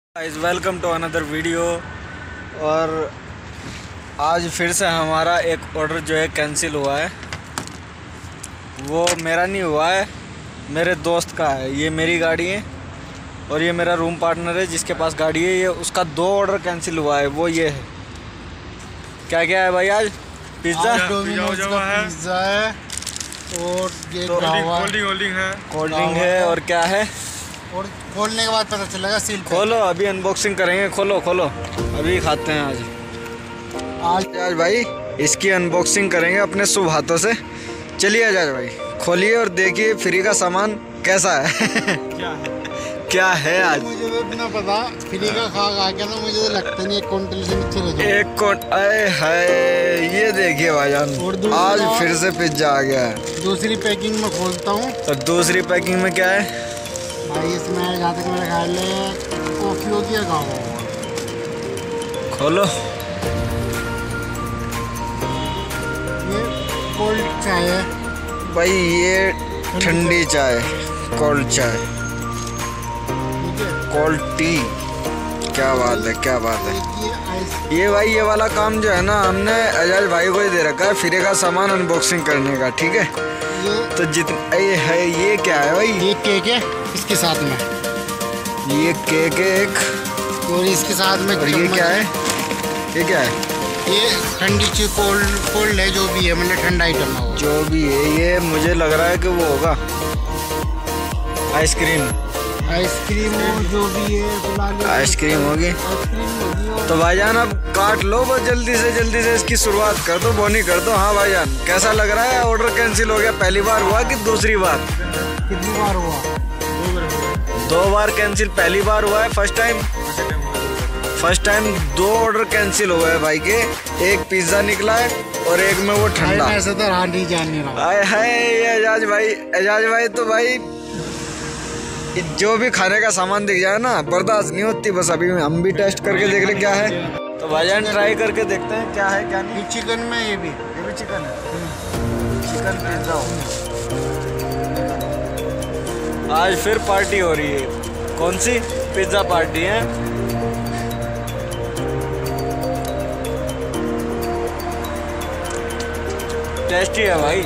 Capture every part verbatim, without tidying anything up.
Guys welcome to another video. और आज फिर से हमारा एक ऑर्डर जो है कैंसिल हुआ है। वो मेरा नहीं हुआ है, मेरे दोस्त का है। ये मेरी गाड़ी है और ये मेरा रूम पार्टनर है जिसके पास गाड़ी है। ये उसका दो ऑर्डर कैंसिल हुआ है। वो ये है, क्या क्या है भाई आज? पिज़्ज़ा पिज़्ज़ा है और ये कोल्ड ड्रिंक है कोल्ड ड्रिंक है और क्या है, और खोलने के बाद पता चलेगा सील। खोलो, अभी अनबॉक्सिंग करेंगे। खोलो खोलो, अभी खाते हैं आज आज आज भाई इसकी अनबॉक्सिंग करेंगे अपने शुभ हाथों से। चलिए आजाज भाई खोलिए और देखिए फ्री का सामान कैसा है। क्या है क्या है आज? मुझे भी ना पता, फ्री का खा खा के ना मुझे तो लगता नहीं एक क्विंटल से नीचे रह जाए। एक कोट आए है। ये देखिए भाईजान, आज फिर से पिज्जा आ गया है। दूसरी पैकिंग में खोलता हूँ। और दूसरी पैकिंग में क्या है भाई? इसमें जहाँ तक मेरे ख्याल में कॉफ़ी होती है। गाँव खोलो। ये कोल्ड चाय है भाई, ये ठंडी चाय, कोल्ड चाय, कोल्ड टी। क्या बात है, क्या बात है। ये भाई ये वाला काम जो है ना, हमने अजाज भाई को ही दे रखा है फ्री का सामान अनबॉक्सिंग करने का, ठीक है? तो जितना ये है, ये क्या है भाई? ये केक है इसके साथ में, ये केक है एक, और इसके साथ में और ये क्या है? ये क्या है? ये ठंडी चीज कोल्ड कोल्ड है, जो भी है मतलब ठंडा आइटम है। जो भी है ये मुझे लग रहा है कि वो होगा आइसक्रीम। आइसक्रीम जो भी है, आइसक्रीम होगी। तो भाईजान अब काट लो बस, जल्दी से जल्दी से इसकी शुरुआत कर दो, बोनी कर दो। हाँ भाईजान, कैसा लग रहा है? ऑर्डर कैंसिल हो गया, पहली बार हुआ कि दूसरी बार? कितनी बार हुआ? दो बार कैंसिल। पहली बार हुआ है, फर्स्ट टाइम फर्स्ट टाइम दो ऑर्डर कैंसिल हुए हैं भाई के। एक पिज्जा निकला है और एक में वो ठंडा। ऐसा तो हाँ नहीं जान नहीं रहा। आए हाय एजाज भाई, एजाज भाई तो भाई जो भी खाने का सामान दिख जाए ना, बर्दाश्त नहीं होती। बस अभी हम भी टेस्ट करके देख ले क्या है। तो भाईजान ट्राई करके देखते हैं क्या है क्या नहीं। चिकन में ये भी ये भी चिकन है, चिकन पिज्जा। आज फिर पार्टी हो रही है। कौन सी? पिज्जा पार्टी है। टेस्टी है भाई,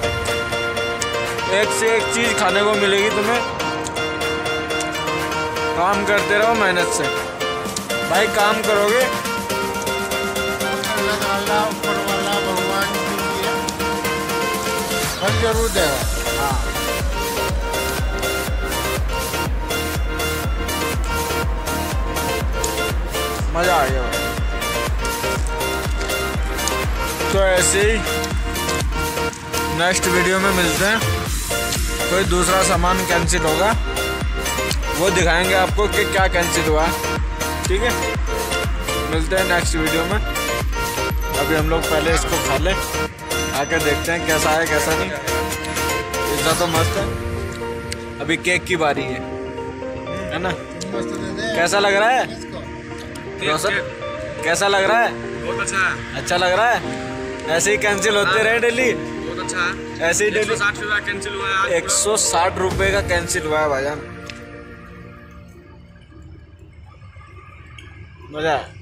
एक से एक चीज खाने को मिलेगी तुम्हें। काम करते रहो मेहनत से भाई, काम करोगे अल्लाह ऊपर वाला भगवान फल जरूर देगा। हाँ, मजा आ गया भाई। तो ऐसे ही नेक्स्ट वीडियो में मिलते हैं। कोई दूसरा सामान कैंसिल होगा, वो दिखाएंगे आपको कि क्या कैंसिल हुआ, ठीक है? मिलते हैं नेक्स्ट वीडियो में। अभी हम लोग पहले इसको खा लें, आके देखते हैं कैसा है कैसा नहीं। पिज़्ज़ा तो मस्त है। अभी केक की बारी है, है ना? कैसा लग रहा है रोशन? कैसा लग रहा है? बहुत अच्छा है। अच्छा लग रहा है। ऐसे ही कैंसिल होते रहे डेली, बहुत अच्छा है। ऐसे ही डेली। साठ रुपया कैंसिल हुआ है। एक सौ साठ रुपये का कैंसिल हुआ है भाईजान। मजा